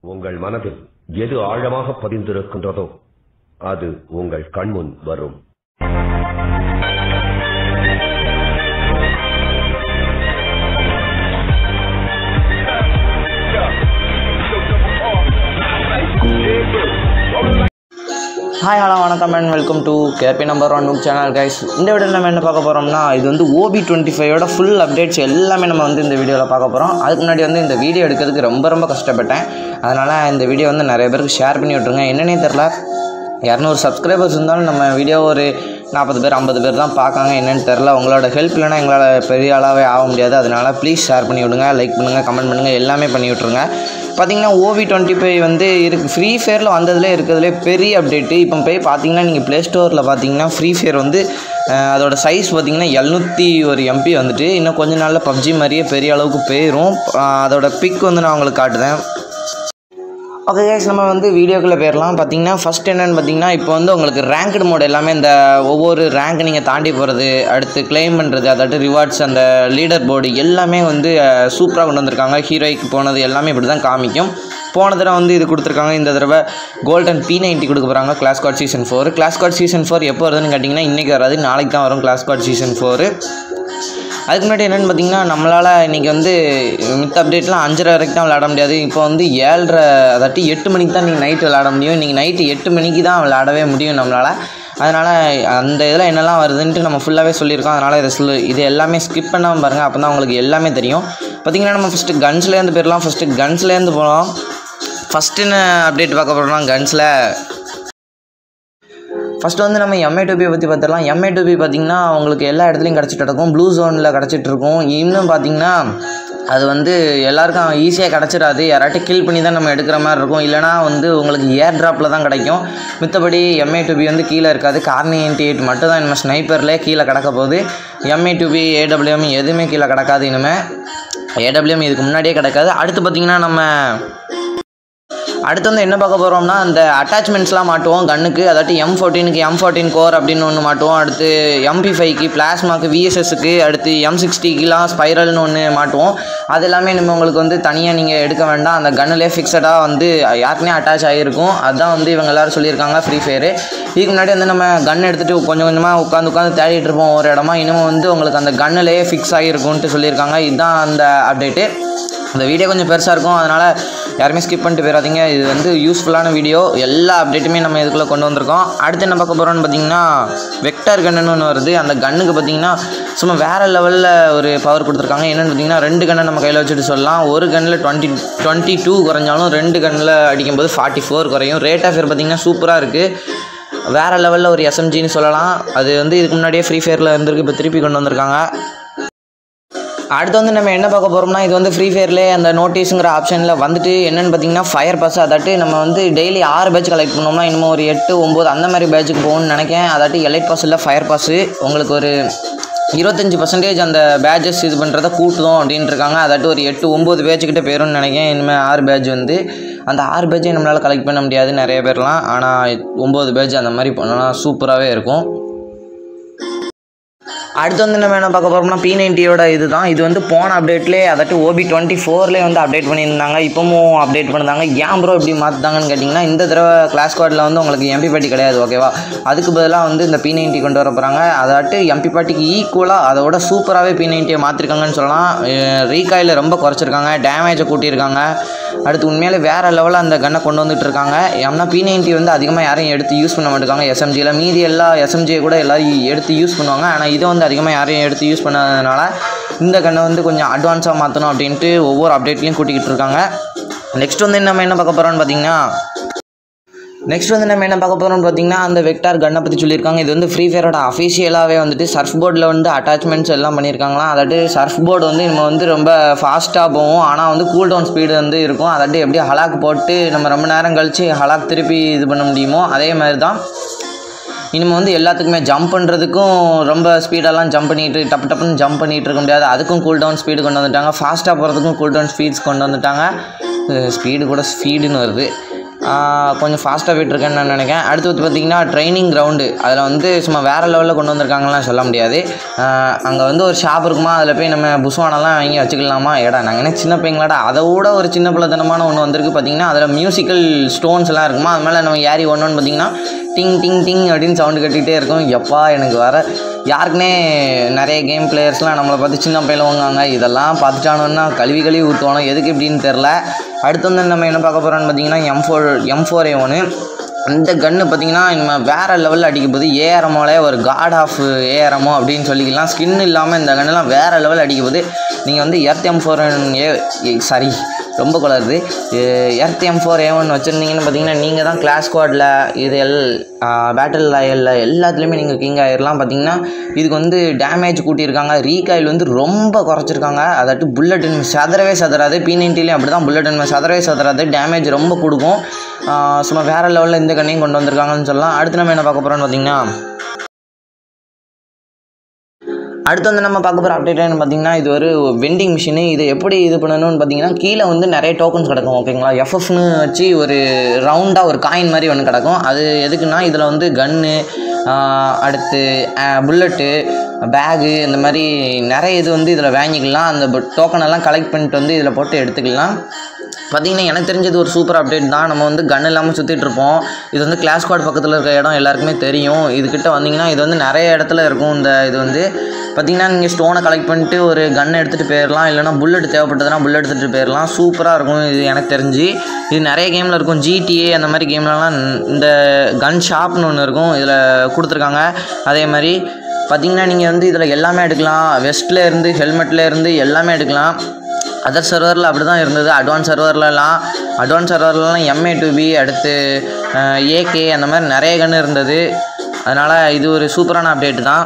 உங்கள் மனதில் எது ஆழமாக பதிந்திருக்கின்றதோ அது உங்கள் கண்முன் வரும். ஹாய் ஹலோ வணக்கம் and welcome to KP number 1 NOOB channel guys. இந்த வீடியோவில் நம்ம என்ன பார்க்க போகிறோம்னா, இது வந்து OB25 ஃபுல் அப்டேட்ஸ் எல்லாமே நம்ம வந்து இந்த வீடியோவில் பார்க்க போகிறோம். அதுக்கு முன்னாடி வந்து இந்த வீடியோ எடுக்கிறதுக்கு ரொம்ப கஷ்டப்பட்டேன். அதனால் இந்த வீடியோ வந்து நிறைய பேருக்கு ஷேர் பண்ணி விட்ருங்க. என்னன்னே தெரில, 200 சப்ஸ்கிரைபர்ஸ் இருந்தாலும் நம்ம வீடியோ ஒரு 40 பேர் 50 பேர் தான் பார்க்காங்க. என்னென்னு தெரில. உங்களோட ஹெல்ப் இல்லைனா எங்களால் பெரிய ஆளாகவே ஆக முடியாது. அதனால் ப்ளீஸ் ஷேர் பண்ணி விடுங்க, லைக் பண்ணுங்கள், கமெண்ட் பண்ணுங்கள், எல்லாமே பண்ணி விட்ருங்க. பார்த்திங்கன்னா OB25 வந்து இருக்குது. ஃப்ரீ ஃபயரில் வந்ததுலேயே இருக்கிறதுலே பெரிய அப்டேட்டு. இப்போ போய் பார்த்தீங்கன்னா நீங்கள் ப்ளே ஸ்டோரில் பார்த்தீங்கன்னா ஃப்ரீ ஃபயர் வந்து அதோட சைஸ் பார்த்திங்கன்னா 701 MB வந்துட்டு இன்னும் கொஞ்ச நாளில் பப்ஜி மாதிரியே பெரிய அளவுக்கு போயிடும். அதோட பிக் வந்து நான் உங்களுக்கு காட்டுறேன். ஓகே கைஸ், நம்ம வந்து வீடியோக்குள்ளே போயிடலாம். பார்த்தீங்கன்னா ஃபஸ்ட் என்னென்னு பார்த்தீங்கன்னா, இப்போ வந்து உங்களுக்கு ரேங்க்டு மோட் எல்லாமே இந்த ஒவ்வொரு ரேங்க் நீங்கள் தாண்டி போகிறது, அடுத்து கிளைம் பண்ணுறது, அதாவது ரிவார்ட்ஸ், அந்த லீடர் போர்டு எல்லாமே வந்து சூப்பராக கொண்டு வந்திருக்காங்க. ஹீரோய்க்கு போனது எல்லாமே இப்படி தான் காமிக்கும். போன தடவை வந்து இது கொடுத்துருக்காங்க. இந்த தடவை கோல்டன் P90 கொடுக்க போகிறாங்க. Clash squad season 4. Clash squad season 4 எப்போ வருதுன்னு கேட்டிங்கன்னா இன்றைக்கி வராது, நாளைக்கு தான் வரும் கிளாஸ் ஸ்குவாட் சீசன் 4. அதுக்கு முன்னாடி என்னென்னு பார்த்தீங்கன்னா, நம்மளால் இன்றைக்கி வந்து மித்த அப்டேட்லாம் 5:30 வரைக்கும் தான் விளையாட முடியாது. இப்போ வந்து 7:30 அதாட்டி 8 மணிக்கு தான் நீங்கள் நைட்டு விளையாட முடியும். இன்றைக்கி நைட்டு 8 மணிக்கு தான் விளையாடவே முடியும் நம்மளால். அதனால் அந்த இதில் என்னெல்லாம் வருதுன்ட்டு நம்ம ஃபுல்லாகவே சொல்லியிருக்கோம். அதனால் இது எல்லாமே ஸ்கிப் பண்ணாமல் பாருங்கள், அப்போ தான் உங்களுக்கு எல்லாமே தெரியும். பார்த்திங்கன்னா நம்ம ஃபஸ்ட்டு கன்ஸ்லேருந்து போயிடலாம். ஃபஸ்ட்டு கன்ஸ்லேருந்து போகலாம். ஃபஸ்ட்டு என்ன அப்டேட் பார்க்க போகிறோம்னா, கன்ஸில் ஃபஸ்ட்டு வந்து நம்ம MA2B பற்றி பார்த்துடலாம். MA2B பார்த்திங்கன்னா உங்களுக்கு எல்லா இடத்துலையும் கிடச்சிட்டு இருக்கும். ப்ளூ ஜோனில் கிடச்சிட்ருக்கும். இன்னும் பார்த்திங்கன்னா அது வந்து எல்லாருக்கும் ஈஸியாக கிடச்சிடாது. யாராட்டும் கில் பண்ணி தான் நம்ம எடுக்கிற மாதிரி இருக்கும். இல்லைனா வந்து உங்களுக்கு ஏர் ட்ராப்பில் தான் கிடைக்கும். மித்தபடி MA2B வந்து கீழே இருக்காது. கார்னி 98 மட்டும் தான் இனிமேல் ஸ்னைப்பர்லேயே கீழே கிடக்க போகுது. MA2B AWM எதுவுமே கீழே கிடக்காது. இனிமேல் AWM இதுக்கு முன்னாடியே கிடக்காது. அடுத்து பார்த்திங்கன்னா அடுத்து வந்து என்ன பார்க்க போகிறோம்னா, அந்த அட்டாச்மெண்ட்ஸ்லாம் மாட்டுவோம் கன்னுக்கு. அதாட்டி M14க்கு M14 கோர் அப்படின்னு ஒன்று மாட்டுவோம். அடுத்து MP5க்கு, பிளாஸ்மாக்கு, VSSக்கு, அடுத்து M60க்குலாம் ஸ்பைரல்னு ஒன்று மாட்டுவோம். அது எல்லாமே நம்ம உங்களுக்கு வந்து தனியாக நீங்கள் எடுக்க வேண்டாம். அந்த கன்னுலேயே ஃபிக்ஸடாக வந்து யாருக்குனே அட்டாச் ஆகிருக்கும். அதுதான் வந்து இவங்க எல்லோரும் சொல்லியிருக்காங்க ஃப்ரீ ஃபயரு. இதுக்கு முன்னாடி வந்து நம்ம கன் எடுத்துகிட்டு கொஞ்சம் கொஞ்சமாக உட்காந்து தேடிட்டு இருப்போம் ஒரு இடமா. இன்னமும் வந்து உங்களுக்கு அந்த கன்னுலேயே ஃபிக்ஸ் ஆகிருக்கும்ன்ட்டு சொல்லியிருக்காங்க. இதுதான் அந்த அப்டேட்டு. இந்த வீடியோ கொஞ்சம் பெருசாக இருக்கும், அதனால் யாருமே ஸ்கிப் பண்ணிட்டு போயிடாதீங்க. இது வந்து யூஸ்ஃபுல்லான வீடியோ. எல்லா அப்டேட்டுமே நம்ம இதுக்குள்ளே கொண்டு வந்திருக்கோம். அடுத்து என்ன பார்க்க போகிறோம்னு பார்த்தீங்கன்னா, வெக்டர் கன்னுன்னு ஒன்று வருது. அந்த கன்னுக்கு பார்த்திங்கன்னா சும்மா வேறு லெவலில் ஒரு பவர் கொடுத்துருக்காங்க. என்னென்னு பார்த்தீங்கன்னா, 2 கன்னை நம்ம கையில் வச்சுட்டு சொல்லலாம். ஒரு கன்னில் 22 குறைஞ்சாலும் 2 கன்னில் அடிக்கும்போது 44 குறையும். ரேட் ஆஃப் ஃபயர் பார்த்திங்கன்னா சூப்பராக இருக்குது. வேறு லெவலில் ஒரு SMGன்னு சொல்லலாம். அது வந்து இதுக்கு முன்னாடியே ஃப்ரீ ஃபயரில் இருந்திருக்கு, இப்போ திருப்பி கொண்டு வந்திருக்காங்க. அடுத்து வந்து நம்ம என்ன பார்க்க போகிறோம்னா, இது வந்து ஃப்ரீ ஃபயர்லேயே அந்த நோட்டீஸுங்கிற ஆப்ஷனில் வந்துட்டு என்னென்னு பார்த்தீங்கன்னா, ஃபயர் பாஸ். அதாட்டி நம்ம வந்து டெய்லி 6 பேட்ச் கலெக்ட் பண்ணோம்னா இன்னும் ஒரு 8, 9 அந்த மாதிரி பேட்சுக்கு போகணும்னு நினைக்கிறேன். அதாட்டி எலைட் பாஸ் இல்லை, ஃபயர் பாஸு. உங்களுக்கு ஒரு 25% அந்த பேட்சஸ் இது பண்ணுறத கூட்டுதோம் அப்படின்ட்டு இருக்காங்க. அதாட்டி ஒரு 8, 9 பேட்சுக்கிட்ட போயிரும்னு நினைக்கிறேன். இனிமேல் 6 பேட்ச் வந்து அந்த 6 பேட்சை நம்மளால் கலெக்ட் பண்ண முடியாது நிறைய பேர்லாம். ஆனால் 9 பேட்ச் அந்த மாதிரி பண்ணோன்னா சூப்பராகவே இருக்கும். அடுத்து வந்து நம்ம என்ன பார்க்க போகிறோம்னா, P90யோட இது தான். இது வந்து போன அப்டேட்லேயே அதாட்டி OB24லேயே வந்து அப்டேட் பண்ணியிருந்தாங்க. இப்போவும் அப்டேட் பண்ணியிருந்தாங்க. ஏன் ப்ரோ இப்படி மாற்றிட்டாங்கன்னு கேட்டிங்கன்னா, இந்த தடவை கிளாஸ் ஸ்குவாடில் வந்து உங்களுக்கு MP40 கிடையாது, ஓகேவா. அதுக்கு பதிலாக வந்து இந்த P90 கொண்டு வர போகிறாங்க. அதாட்டி MP40க்கு ஈக்குவலாக அதோட சூப்பராகவே P90யை மாற்றிருக்காங்கன்னு சொல்லலாம். ரீகாயில் ரொம்ப குறைச்சிருக்காங்க, டேமேஜை கூட்டியிருக்காங்க. அடுத்து உண்மையிலே வேறு லெவலில் அந்த கன்னை கொண்டு வந்துட்டு இருக்காங்க. ஏன்னா P90 வந்து அதிகமாக யாரையும் எடுத்து யூஸ் பண்ண மாட்டாங்க SMGயில். மீதி எல்லா SMGயை கூட எல்லோரும் எடுத்து யூஸ் பண்ணுவாங்க. ஆனால் இதை வந்து அதிகமாக யாரையும் எடுத்து யூஸ் பண்ணாததுனால இந்த கன்னை வந்து கொஞ்சம் அட்வான்ஸாக மாற்றணும் அப்படின்ட்டு ஒவ்வொரு அப்டேட்லையும் கூட்டிக்கிட்டு இருக்காங்க. நெக்ஸ்ட் வந்து நம்ம என்ன பார்க்க போகிறோம்னு பார்த்தீங்கன்னா, அந்த வெக்டார் கன்னை பற்றி சொல்லியிருக்காங்க. இது வந்து ஃப்ரீ ஃபயரோட அஃபிஷியலாகவே வந்துட்டு சர்ஃப் போர்டில் வந்து அட்டாச்மெண்ட்ஸ் எல்லாம் பண்ணியிருக்காங்களாம். அதாட்டி சர்ஃப் போர்டு வந்து நம்ம வந்து ரொம்ப ஃபாஸ்ட்டாக போகும், ஆனால் வந்து கூல் டவுன் ஸ்பீடு வந்து இருக்கும். அதாட்டி எப்படி ஹலாக் போட்டு நம்ம ரொம்ப நேரம் கழித்து ஹலாக் திருப்பி இது பண்ண முடியுமோ அதே மாதிரி தான் இனிமேல் வந்து எல்லாத்துக்குமே ஜம்ப் பண்ணுறதுக்கும் ரொம்ப ஸ்பீடெல்லாம் ஜம்ப் பண்ணிட்டு டப்புன்னு ஜம்ப் பண்ணிகிட்டு இருக்க முடியாது. அதுக்கும் கூல் டவுன் ஸ்பீடு கொண்டு வந்துட்டாங்க. ஃபாஸ்ட்டாக போகிறதுக்கும் கூல் டவுன் ஸ்பீட்ஸ் கொண்டு வந்துட்டாங்க. ஸ்பீடு கூட ஸ்பீடுன்னு வருது. கொஞ்சம் ஃபாஸ்ட்டாக போயிட்டுருக்கேன்னு நான் நினைக்கிறேன். அடுத்து வந்து பார்த்திங்கன்னா ட்ரைனிங் கிரவுண்டு, அதில் வந்து சும்மா வேறு லெவலில் கொண்டு வந்திருக்காங்கலாம் சொல்ல முடியாது. அங்கே வந்து ஒரு ஷாப் இருக்குமா, அதில் போய் நம்ம புஸ்வானெல்லாம் வாங்கி வச்சுக்கலாமா. நாங்கள் என்ன சின்ன பையங்களாடா, அதை விட ஒரு சின்ன பிள்ளைத்தனமான ஒன்று வந்திருக்கு பார்த்திங்கன்னா. அதில் மியூசிக்கல் ஸ்டோன்ஸ் எல்லாம் இருக்குமா, அது மேலே நம்ம ஏறி ஒன்றுன்னு பார்த்திங்கன்னா டிங் டிங் டிங் அப்படின்னு சவுண்டு கட்டிகிட்டே இருக்கும். எப்பா எனக்கு வர யாருக்குனே நிறைய கேம் பிளேயர்ஸ்லாம் நம்மளை பார்த்து சின்ன பையில வாங்குவாங்க. இதெல்லாம் பார்த்துட்டானோன்னா கழுவி ஊற்றுவானோ, எதுக்கு எப்படின்னு தெரில. அடுத்து வந்து நம்ம என்ன பார்க்க போகிறோன்னு பார்த்தீங்கன்னா M4A1. அந்த கன்று பார்த்திங்கன்னா நம்ம வேறு லெவலில் அடிக்க போது. ஏஆர்எம்மோலே ஒரு காட் ஆஃப் ஏஆர்எம்மோ அப்படின்னு சொல்லிக்கலாம். ஸ்கின் இல்லாமல் இந்த கன்னெலாம் வேறு லெவலில் அடிக்க போது. நீங்கள் வந்து ரொம்ப குளருது. M4A1 வச்சுருந்தீங்கன்னு பார்த்தீங்கன்னா நீங்கள் தான் கிளாஸ் ஸ்குவாடில் இது பேட்டில் ராயலில் எல்லாத்துலேயுமே நீங்கள் கிங் ஆகிடலாம். பார்த்தீங்கன்னா இதுக்கு வந்து டேமேஜ் கூட்டியிருக்காங்க, ரீகாயில் வந்து ரொம்ப குறைச்சிருக்காங்க. அதாட்டு புல்லட் சதறவே சதறாது. P90லேயும் அப்படி தான், புல்லட் சதறவே சதறாது, டேமேஜ் ரொம்ப கொடுக்கும். சும்மா வேறு லெவலில் இந்த கண்ணையும் கொண்டு வந்திருக்காங்கன்னு சொல்லலாம். அடுத்து நம்ம என்ன பார்க்க போகிறோன்னு பார்த்தீங்கன்னா, அடுத்து வந்து நம்ம பார்க்க போகிற அப்டேட் என்ன பார்த்தீங்கன்னா, இது ஒரு வெண்டிங் மிஷினு. இது எப்படி இது பண்ணணும்னு பார்த்தீங்கன்னா, கீழே வந்து நிறைய டோக்கன்ஸ் கிடக்கும் ஓகேங்களா. FFன்னு வச்சு ஒரு ரவுண்டாக ஒரு காயின் மாதிரி ஒன்று கிடக்கும். அது எதுக்குன்னா, இதில் வந்து கன்னு, அடுத்து புல்லட்டு, பேகு, இந்த மாதிரி நிறைய இது வந்து இதில் வாங்கிக்கலாம். அந்த டோக்கனெல்லாம் கலெக்ட் பண்ணிட்டு வந்து இதில் போட்டு எடுத்துக்கலாம். பார்த்திங்கன்னா எனக்கு தெரிஞ்சது ஒரு சூப்பர் அப்டேட் தான். நம்ம வந்து கன் இல்லாமல் சுற்றிட்டுருப்போம். இது வந்து கிளாஸ் ஸ்குவாட் பக்கத்தில் இருக்க இடம் எல்லாருக்குமே தெரியும். இதுக்கிட்ட வந்திங்கன்னா இது வந்து நிறைய இடத்துல இருக்கும். இது வந்து பார்த்திங்கன்னா நீங்கள் ஸ்டோனை கலெக்ட் பண்ணிட்டு ஒரு கன் எடுத்துகிட்டு போயிடலாம், இல்லைனா புல்லட் தேவைப்பட்டதுன்னா புல்லட் எடுத்துகிட்டு போயிடலாம். சூப்பராக இருக்கும் இது எனக்கு தெரிஞ்சு. இது நிறைய கேமில் இருக்கும். GTA அந்த மாதிரி கேம்லலாம் இந்த கன் ஷாப்னு ஒன்று இருக்கும், இதில் கொடுத்துருக்காங்க. அதே மாதிரி பார்த்திங்கன்னா நீங்கள் வந்து இதில் எல்லாமே எடுக்கலாம். வெஸ்ட்லேருந்து ஹெல்மெட்லேருந்து எல்லாமே எடுக்கலாம். அதர் சர்வரில் அப்படி தான் இருந்தது. அட்வான்ஸ் சர்வர்லலாம் MA2B, அடுத்து AK அந்த மாதிரி நிறைய கன்று இருந்தது. அதனால் இது ஒரு சூப்பரான அப்டேட் தான்.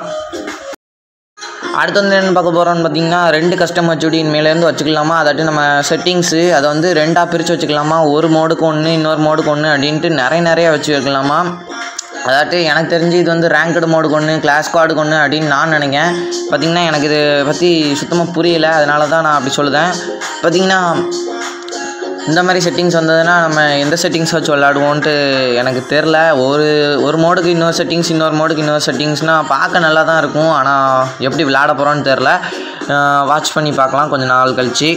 அடுத்து வந்து என்ன பார்க்க போகிறோம்னு பார்த்தீங்கன்னா, 2 கஸ்டம் HUD மேலேருந்து வச்சுக்கலாமா. அதாட்டி நம்ம செட்டிங்ஸு அதை வந்து 2ஆக பிரித்து வச்சுக்கலாமா. ஒரு மோடுக்கு ஒன்று, இன்னொரு மோடுக்கு ஒன்று அப்படின்ட்டு நிறைய வச்சு வைக்கலாமா. அதாட்டு எனக்கு தெரிஞ்சு இது வந்து ரேங்க்டு மோடுக்கு ஒன்று, கிளாஸ் ஸ்குவாடுக்கு ஒன்று அப்படின்னு நான் நினைக்கிறேன். பார்த்திங்கன்னா எனக்கு இது பற்றி சுத்தமாக புரியலை, அதனால தான் நான் அப்படி சொல்லுதேன். பார்த்திங்கன்னா இந்த மாதிரி செட்டிங்ஸ் வந்ததுன்னா நம்ம எந்த செட்டிங்ஸ் வச்சு விளாடுவோன்ட்டு எனக்கு தெரில. ஒரு மோடுக்கு இன்னொரு செட்டிங்ஸ், இன்னொரு மோடுக்கு இன்னொரு செட்டிங்ஸ்னால் பார்க்க நல்லா தான் இருக்கும். ஆனால் எப்படி விளாட போகிறோன்னு தெரில. வாட்ச் பண்ணி பார்க்கலாம் கொஞ்சம் நாள் கழிச்சு.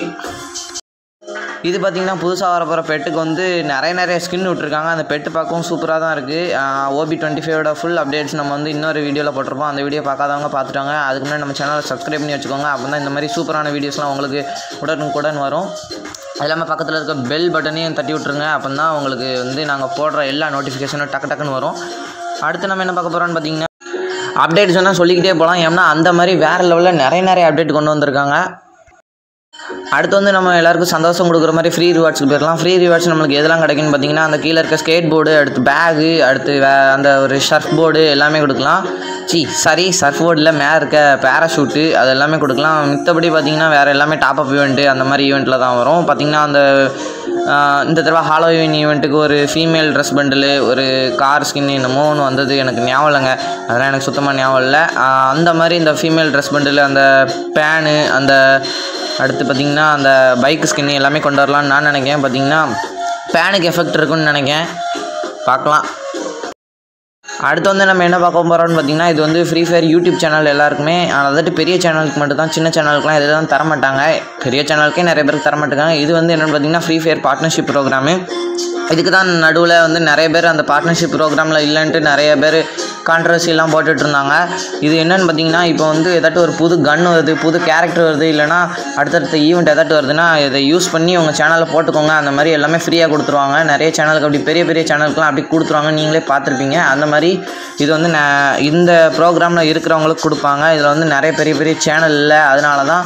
இது பார்த்திங்கன்னா புதுசாக வரப்போகிற பெட்டுக்கு வந்து நிறைய ஸ்கின் விட்டுருக்காங்க. அந்த பெட்டு பார்க்கவும் சூப்பராக தான் இருக்குது. OB25 ஃபுல் அப்டேட்ஸ் நம்ம வந்து இன்னொரு வீடியோவில் போட்டிருப்போம். அந்த வீடியோ பார்க்காதவங்க பார்த்துட்டாங்க. அதுக்கு முன்னாடி நம்ம சேனலை சப்ஸ்கிரைப் பண்ணி வச்சுக்கோங்க. அப்போ தான் இந்த மாதிரி சூப்பரான வீடியோஸ்லாம் உங்களுக்கு உடனுக்குடன் வரும். அது இல்லாமல் பக்கத்தில் இருக்க பெல் பட்டனையும் தட்டி விட்ருங்க. அப்போ தான் உங்களுக்கு வந்து நாங்கள் போடுற எல்லா நோட்டிஃபிகேஷனும் டக்குன்னு வரும். அடுத்து நம்ம என்ன பார்க்க போகிறோன்னு பார்த்தீங்கன்னா, அப்டேட் சொன்னால் சொல்லிக்கிட்டே போகலாம். ஏன்னா அந்த மாதிரி வேறு லெவலில் நிறைய அப்டேட் கொண்டு வந்திருக்காங்க. அடுத்து வந்து நம்ம எல்லாருக்கும் சந்தோஷம் கொடுக்குற மாதிரி ஃப்ரீ ரிவார்ட்ஸ்க்கு போயிடலாம். ஃப்ரீ ரிவார்ட்ஸ் நம்மளுக்கு எதெல்லாம் கிடைக்குன்னு பார்த்தீங்கன்னா, அந்த கீழே இருக்க ஸ்கேட் போர்டு, அடுத்து பேகு, அடுத்து அந்த ஒரு சர்ஃப் போர்டு எல்லாமே கொடுக்கலாம். சர்ஃப் போர்டில் மேலே இருக்க பேராஷூட்டு அது எல்லாமே கொடுக்கலாம். மித்தபடி பார்த்திங்கன்னா வேறு எல்லாமே டாப்அப் ஈவெண்ட்டு அந்த மாதிரி ஈவெண்ட்டில் தான் வரும். பார்த்திங்கன்னா இந்த தடவை ஹாலோவின் ஈவெண்ட்டுக்கு ஒரு ஃபீமேல் ட்ரெஸ் பண்டிலு, ஒரு கார் ஸ்கின் என்னமோ ஒன்று வந்தது, எனக்கு ஞாபகம் இல்லைங்க, அதெல்லாம் எனக்கு சுத்தமாக ஞாபகம் இல்லை. அந்த மாதிரி இந்த ஃபீமேல் ட்ரெஸ் பண்டிலு, அந்த பேனு, அந்த அடுத்து பார்த்திங்கன்னா அந்த பைக் ஸ்கின் எல்லாமே கொண்டு வரலான்னு நான் நினைக்கிறேன். பார்த்திங்கன்னா பேனுக்கு எஃபெக்ட் இருக்குன்னு நினைக்கிறேன், பார்க்கலாம். அடுத்து வந்து நம்ம என்ன பார்க்க போகிறோம்னு பார்த்திங்கன்னா, இது வந்து ஃப்ரீ ஃபயர் யூடியூப் சேனல் எல்லாருக்குமே, அதாட்டு பெரிய சேனலுக்கு மட்டும் தான், சின்ன சேனலுக்குலாம் இதெல்லாம் தரமாட்டாங்க. பெரிய சேனலுக்கே நிறைய பேருக்கு தரமாட்டாங்க. இது வந்து என்னென்னு பார்த்திங்கன்னா ஃப்ரீ ஃபயர் பார்ட்னர்ஷிப் ப்ரோக்ராமு. இதுக்கு தான் நடுவில் வந்து நிறைய பேர் அந்த பார்ட்னர்ஷிப் ப்ரோக்ராமில் இல்லைன்ட்டு நிறைய பேர் கான்ட்ரவர்சிலாம் போட்டுட்டு இருந்தாங்க. இது என்னென்னு பார்த்தீங்கன்னா, இப்போ வந்து ஏதாட்டும் ஒரு புது கன் வருது, புது கேரக்டர் வருது, இல்லைனா அடுத்தடுத்த ஈவெண்ட் ஏதாட்டும் வருதுன்னா இதை யூஸ் பண்ணி உங்கள் சேனலில் போட்டுக்கோங்க, அந்த மாதிரி எல்லாமே ஃப்ரீயாக கொடுத்துருவாங்க. நிறைய சேனலுக்கு அப்படி பெரிய சேனலுக்குலாம் அப்படி கொடுத்துருவாங்க, நீங்களே பார்த்துருப்பீங்க. அந்த மாதிரி இது வந்து இந்த ப்ரோக்ராமில் இருக்கிறவங்களுக்கு கொடுப்பாங்க. இதில் வந்து நிறைய பெரிய சேனல் இல்லை, அதனால தான்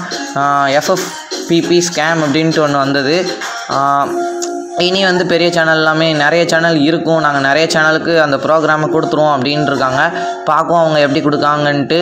FFPP ஸ்கேம் அப்படின்ட்டு ஒன்று வந்தது. இனி வந்து பெரிய சேனல் எல்லாமே நிறைய சேனல் இருக்கும், நாங்கள் நிறைய சேனலுக்கு அந்த ப்ரோக்ராமை கொடுத்துருவோம் அப்படின்னு இருக்காங்க. பார்ப்போம் அவங்க எப்படி கொடுக்காங்கன்ட்டு.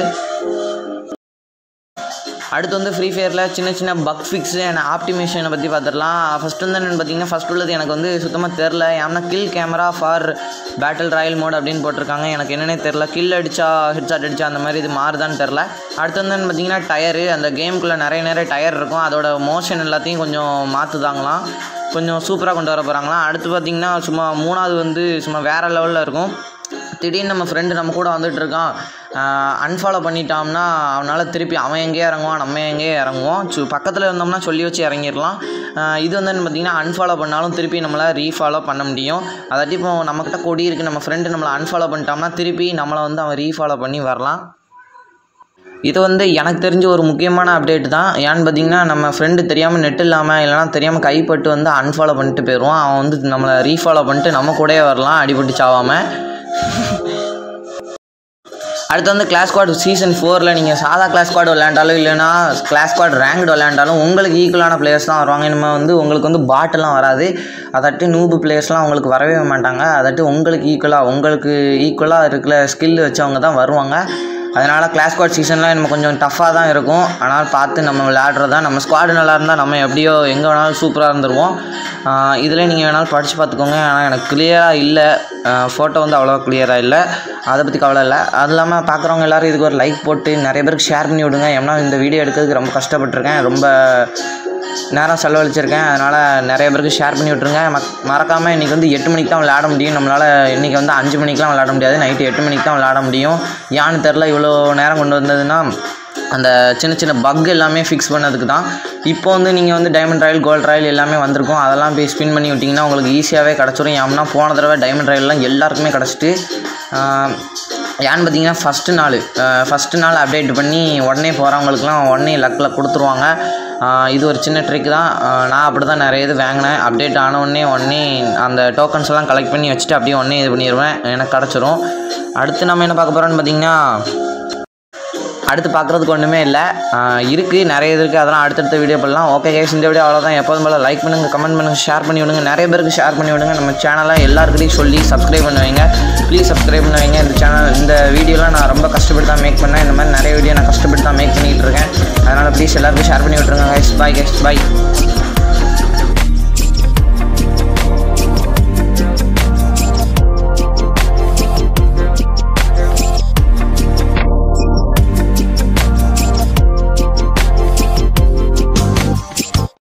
அடுத்து வந்து ஃப்ரீ ஃபயரில் சின்ன பக் ஃபிக்ஸு அண்ட் ஆப்டிமேஷனை பற்றி பார்த்துடலாம். ஃபஸ்ட்டு வந்து என்னென்னு பார்த்தீங்கன்னா, ஃபஸ்ட் உள்ளது எனக்கு வந்து சுத்தமாக தெரில. ஏன்னா kill camera for battle royal mode அப்படின்னு போட்டிருக்காங்க. எனக்கு என்னென்னே தெரில, கில் அடித்தா ஹெட்ஷாட் அடித்தா அந்த மாதிரி இது மாறுதான்னு தெரில. அடுத்து வந்து பார்த்தீங்கன்னா டயரு, அந்த கேமுக்குள்ளே நிறைய டயர் இருக்கும், அதோட மோஷன் எல்லாத்தையும் கொஞ்சம் மாற்றுதாங்களாம். கொஞ்சம் சூப்பராக கொண்டு வர போகிறாங்களாம். அடுத்து பார்த்திங்கன்னா சும்மா 3வது வந்து சும்மா வேறு லெவலில் இருக்கும். திடீர்னு நம்ம ஃப்ரெண்டு நம்ம கூட வந்துட்டு இருக்கான், அன்ஃபாலோ பண்ணிட்டோம்னா அவனால் திருப்பி அவன் எங்கேயே இறங்குவான், நம்ம எங்கேயே இறங்குவோம். பக்கத்தில் இருந்தோம்னா சொல்லி வச்சு இறங்கிடலாம். இது வந்து பார்த்திங்கன்னா அன்ஃபாலோ பண்ணாலும் திருப்பி நம்மளால் ரீஃபாலோ பண்ண முடியும். அதாட்டி இப்போ நம்மக்கிட்ட கொடி இருக்குது, நம்ம ஃப்ரெண்டு நம்மளை அன்ஃபாலோ பண்ணிட்டோம்னா திருப்பி நம்மளை வந்து அவன் ரீஃபாலோ பண்ணி வரலாம். இது வந்து எனக்கு தெரிஞ்ச ஒரு முக்கியமான அப்டேட் தான். ஏன்னு பார்த்திங்கன்னா நம்ம ஃப்ரெண்டு தெரியாமல் நெட் இல்லாமல் இல்லைனா தெரியாமல் கைப்பட்டு வந்து அன்ஃபாலோ பண்ணிட்டு போயிடுவான். அவன் வந்து நம்மளை ரீஃபாலோ பண்ணிட்டு நம்ம கூடயே வரலாம் அடிபட்டு சாவாமல். அடுத்து வந்து கிளாஸ் ஸ்குவாட் சீசன் 4ல் நீங்கள் சாதா கிளாஸ் ஸ்குவாட் விளையாண்டாலும் இல்லைனா கிளாஸ் ஸ்குவாட் ரேங்க்டு விளையாண்டாலும் உங்களுக்கு ஈக்குவலான பிளேயர்ஸ் தான் வருவாங்க. நம்ம வந்து உங்களுக்கு வந்து பாட்டெல்லாம் வராது. அதாட்டி நூபு பிளேயர்ஸ்லாம் உங்களுக்கு வரவே மாட்டாங்க. அதாட்டி உங்களுக்கு ஈக்குவலாக இருக்கிற ஸ்கில் வச்சவங்க தான் வருவாங்க. அதனால் கிளாஸ் ஸ்குவாட் சீசன்லாம் நம்ம கொஞ்சம் டஃப்பாக தான் இருக்கும். ஆனால் பார்த்து நம்ம விளையாடுறது தான். நம்ம ஸ்குவாடு நல்லா இருந்தால் நம்ம எப்படியோ எங்கே வேணாலும் சூப்பராக இருந்துருவோம். இதில் நீங்கள் வேணாலும் படித்து பார்த்துக்கோங்க. ஆனால் எனக்கு கிளியராக இல்லை, ஃபோட்டோ வந்து அவ்வளோவா கிளியராக இல்லை, அதை பற்றி கவலை இல்லை. அது இல்லாமல் பார்க்குறவங்க எல்லோரும் இதுக்கு ஒரு லைக் போட்டு நிறைய பேருக்கு ஷேர் பண்ணி விடுங்க. ஏன்னா இந்த வீடியோ எடுக்கிறதுக்கு ரொம்ப கஷ்டப்பட்டுருக்கேன், ரொம்ப நேரம் செலவழிச்சிருக்கேன். அதனால் நிறைய பேருக்கு ஷேர் பண்ணி விட்ருங்க. மறக்காமல் இன்றைக்கி வந்து 8 மணிக்கு தான் விளையாட முடியும். நம்மளால் இன்றைக்கி வந்து 5 மணிக்கெலாம் விளையாட முடியாது, நைட்டு 8 மணிக்கு தான் விளையாட முடியும். ஏன்னு தெரில இவ்வளோ நேரம் கொண்டு வந்ததுன்னா அந்த சின்ன சின்ன பக் எல்லாமே ஃபிக்ஸ் பண்ணதுக்கு தான். இப்போ வந்து நீங்கள் வந்து டைமண்ட் ராயல், கோல்டு ராயல் எல்லாமே வந்திருக்கும். அதெல்லாம் போய் ஸ்பின் பண்ணி விட்டிங்கன்னா உங்களுக்கு ஈஸியாகவே கிடச்சிரும். ஏன்னா போன தடவை டைமண்ட் ராயல்லாம் எல்லாருக்குமே கிடச்சிட்டு, ஏன்னு பார்த்தீங்கன்னா ஃபஸ்ட்டு நாள் அப்டேட் பண்ணி உடனே போகிறவங்களுக்குலாம் உடனே லக்கில் கொடுத்துருவாங்க. இது ஒரு சின்ன ட்ரிக் தான். நான் அப்படி தான் நிறைய இது வாங்கினேன். அப்டேட் ஆன உடனே அந்த டோக்கன்ஸ் எல்லாம் கலெக்ட் பண்ணி வச்சுட்டு அப்படியே உடனே இது பண்ணிடுவேன், எனக்கு கிடச்சிரும். அடுத்து நம்ம என்ன பார்க்க போகிறோன்னு பார்த்தீங்கன்னா, அடுத்து பார்க்குறதுக்கு ஒன்றுமே இல்லை, இருக்குது நிறைய இது இருக்குது. அதெல்லாம் அடுத்தடுத்த வீடியோ பண்ணலாம். ஓகே கைஸ், இந்த வீடியோ அவ்வளோதான். எப்போதும் போல லைக் பண்ணுங்கள், கமெண்ட் பண்ணுங்கள், ஷேர் பண்ணி விடுங்க. நிறைய பேருக்கு ஷேர் பண்ணி விடுங்க. நம்ம சேனலை எல்லாருக்கிட்டையும் சொல்லி சப்ஸ்கிரைப் பண்ணுவீங்க. ப்ளீஸ் சப்ஸ்கிரைப் பண்ணுவீங்க. இந்த வீடியோலாம் நான் ரொம்ப கஷ்டப்பட்டு தான் மேக் பண்ணேன். இந்த மாதிரி நிறைய வீடியோ நான் கஷ்டப்பட்டு தான் மேக் பண்ணிகிட்டு இருக்கேன். அதனால் ப்ளீஸ் எல்லாருக்கும் ஷேர் பண்ணி விட்ருங்க கைஸ். பாய் கைஸ், பாய்.